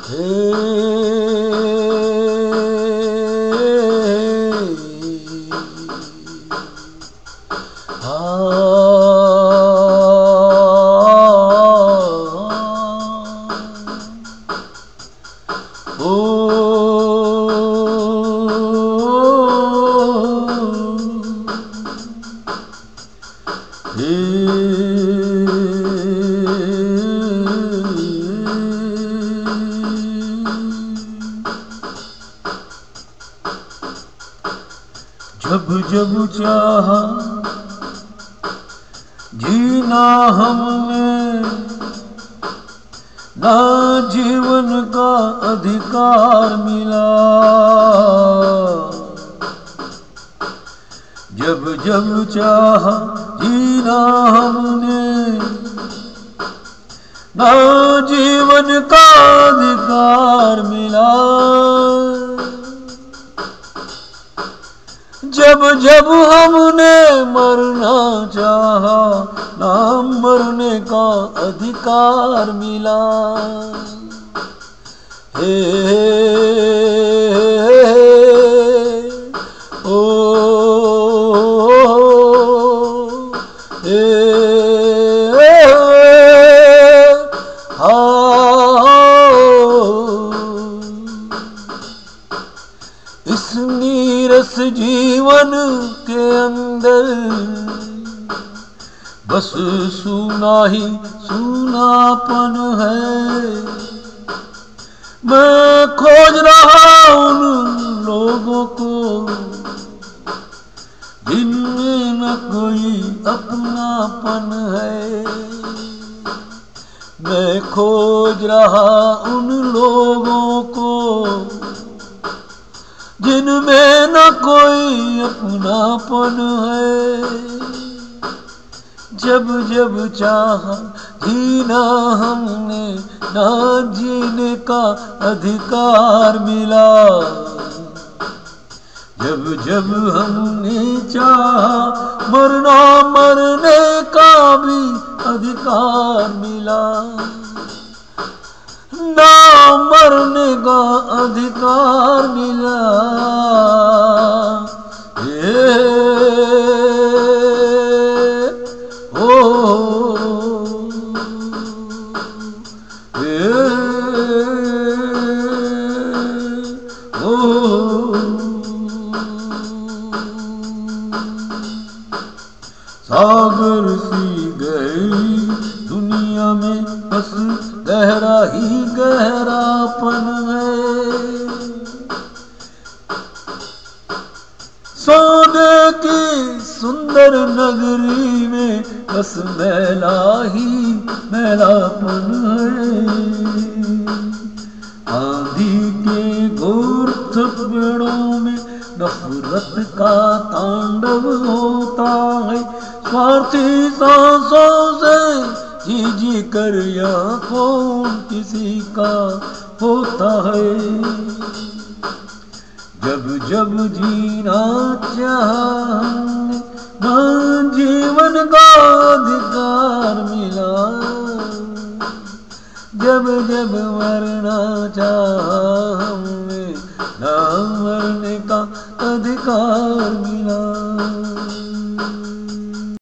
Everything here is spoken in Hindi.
जब जब चाहा जीना हमने, ना जीवन का अधिकार मिला। जब जब चाहा जीना हमने, ना जीवन का अधिकार मिला। जब जब हमने मरना चाहा, ना मरने का अधिकार मिला। हे ओ हे इस नीरस जीवन के अंदर बस सुना ही सुनापन है। मैं खोज रहा उन लोगों को जिनमें न कोई अपनापन है। मैं खोज रहा उन लोगों को जिनमें न कोई अपनापन है। जब जब चाहा जीना हमने, ना जीने का अधिकार मिला। जब जब हमने चाहा मरना, मरने का भी अधिकार मिला। ना मरने का अधिकार मिला। सागर सी गहरी दुनिया में बस गहरा ही गहरापन है। सोने की सुंदर नगरी में बस मैला ही मैलापन है। आंधी के घोर थपेड़ों में नफरत का तांडव होता है। स्वार्थी सांसों से जी जी कर या कौन किसी का होता है। जब जब जीना चाहा ना जीवन का अधिकार मिला। जब जब मरना चाहा हमें, ना मरने का अधिकार मिला।